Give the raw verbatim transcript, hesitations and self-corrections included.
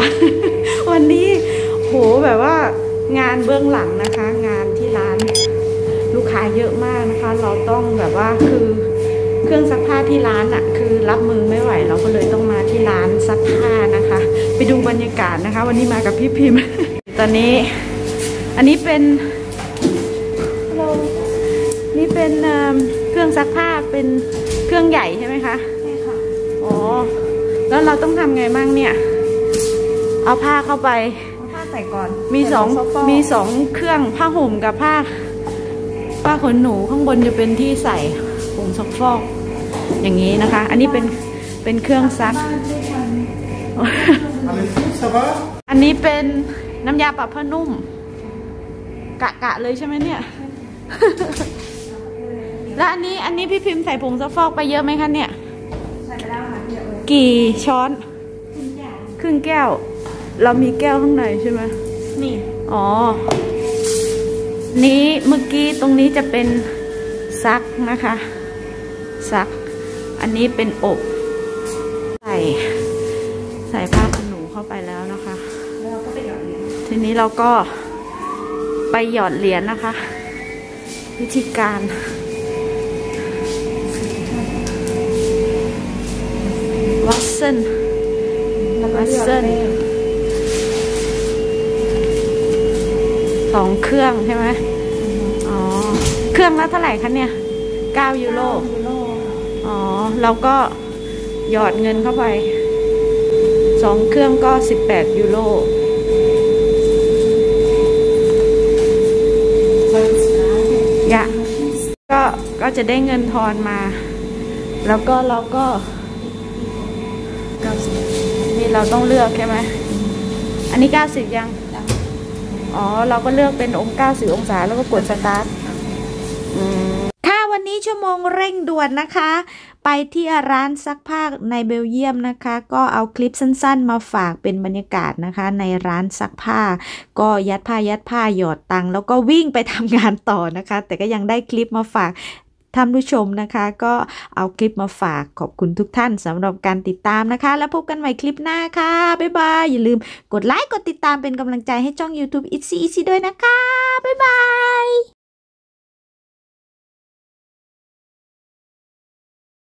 วันนี้โหแบบว่างานเบื้องหลังนะคะ งานที่ร้านลูกค้าเยอะมากนะคะเราต้องแบบว่าคือเครื่องซักผ้าที่ร้านอะคือรับมือไม่ไหวเราก็เลยต้องมาที่ร้านซักผ้านะคะไปดูบรรยากาศนะคะวันนี้มากับพี่พิมพ์ ตอนนี้อันนี้เป็นเรานี่เป็นเครื่องซักผ้าเป็นเครื่องใหญ่ใช่ไหมคะใช่ค่ะอ๋อแล้วเราต้องทำไงบ้างเนี่ยเอาผ้าเข้าไปเอาผ้าใส่ก่อนมีสองมีสองเครื่องผ้าห่มกับผ้าผ้าขนหนูข้างบนจะเป็นที่ใส่ผงซักฟอกอย่างนี้นะคะอันนี้เป็นเป็นเครื่องซักอันนี้เป็นน้ำยาปรับผ้านุ่มกะกะเลยใช่ไหมเนี่ย แล้วอันนี้อันนี้พี่พิมพ์ใส่ผงซักฟอกไปเยอะไหมคะเนี่ยใส่ไปแล้วค่ะเยอะเลยกี่ช้อนครึ่งแก้วเรามีแก้วข้างในใช่ไหมนี่อ๋อนี้เมื่อกี้ตรงนี้จะเป็นซักนะคะซักอันนี้เป็นอบใส่ใส่ผ้าขนหนูเข้าไปแล้วนะคะแล้วเราก็ไปหยอดเหรียญทีนี้เราก็ไปหยอดเหรียญนะคะวิธีการวัสเซนวัสเซนสองเครื่องใช่ไหมอ๋อเครื่องละเท่าไหร่คะเนี่ยเก้ายูโรอ๋อเราก็หยอดเงินเข้าไปสองเครื่องก็สิบแปดยูโรยะก็ก็จะได้เงินทอนมาแล้วก็เราก็นี่เราต้องเลือกใช่ไหมอันนี้เก้าสิบยังอ๋อเราก็เลือกเป็นองค์เก้าสิบองศาแล้วก็กดสตาร์ทค่ะวันนี้ชั่วโมงเร่งด่วนนะคะไปที่ร้านซักผ้าในเบลเยียมนะคะก็เอาคลิปสั้นๆมาฝากเป็นบรรยากาศนะคะในร้านซักผ้าก็ยัดผ้ายัดผ้าหยอดตังค์แล้วก็วิ่งไปทำงานต่อนะคะแต่ก็ยังได้คลิปมาฝากท่านผู้ชมนะคะก็เอาคลิปมาฝากขอบคุณทุกท่านสำหรับการติดตามนะคะแล้วพบกันใหม่คลิปหน้าค่ะบ๊ายบายอย่าลืมกดไลค์กดติดตามเป็นกำลังใจให้ช่อง YouTube Itsy Itsy ด้วยนะคะบ๊ายบาย